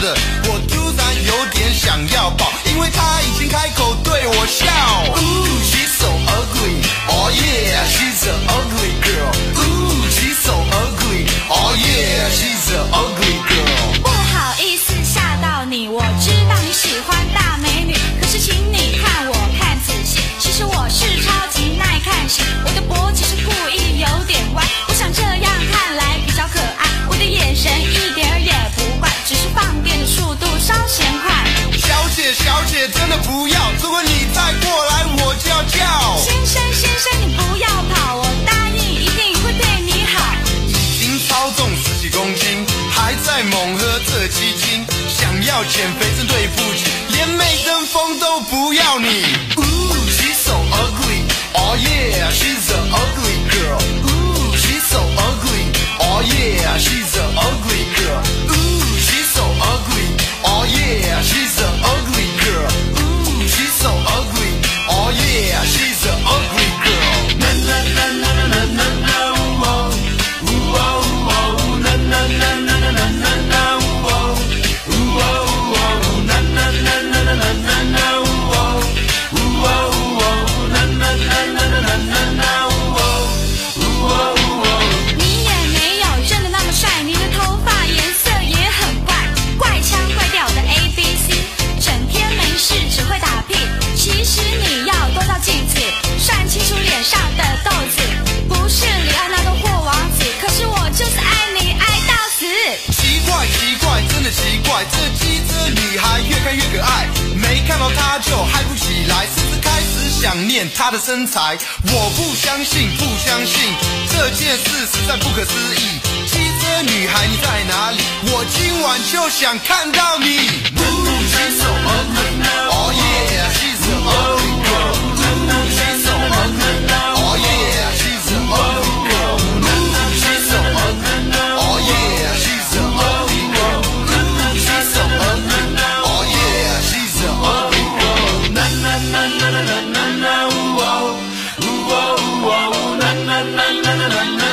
的，我突然有点想要抱，因为她已经开口对我笑。Ooh, she's so ugly, oh yeah, she's an ugly girl. Ooh, she's so ugly, oh yeah, she's an ugly girl. 不好意思吓到你，我知道你喜欢大美女，可是请你看我看仔细，其实我是超级耐看型，我的脖其实故意有点歪，我想这样看来比较可爱，我的眼神一点儿也不怪，只是放电的速度稍嫌快。 小姐小姐真的不要，如果你再过来我就要叫。 先生先生你不要跑，我答应一定会对你好。 已经超重10几公斤，还在猛喝这鸡精，想要减肥真对不起，连美登峰都不要你。Ooh, she's so ugly, oh yeah, she's an ugly girl. Ooh, she's so ugly, oh yeah, she's an ugly girl. Ooh, she's so ugly, oh yeah, she's an ugly girl. Ooh, she's so ugly, oh yeah, she's an ugly girl. Na na na na na na na, ooh oh, ooh oh, oh, na na na na na na na na, ooh oh, ooh oh, oh, na na na na na na na na, ooh oh, ooh oh, na na na na na na na na, ooh oh, ooh oh. 你也没有真的那么帅，你的头发颜色也很怪，怪腔怪调的 ABC， 整天没事只会打屁。其实你要多照镜子，算清楚脸上的痘子，不是里奥纳多或王子，可是我就是爱你爱到死。 奇怪奇怪，真的奇怪，这机智女孩越看越可爱，没看到她就嗨不起来，甚至开始想念她的身材。我不相信，不相信，这件事实在不可思议。机智女孩你在哪里？我今晚就想看到你。Ooh, she's so ugly, oh yeah, she's an ugly girl. Ooh, she's so ugly, oh yeah, she's an ugly girl. Ooh, she's so ugly, oh yeah, she's an ugly girl. Ooh, she's so ugly, oh yeah, she's an ugly girl. Na na na na na na na, ooh oh, ooh oh, ooh oh, na na na na na na na.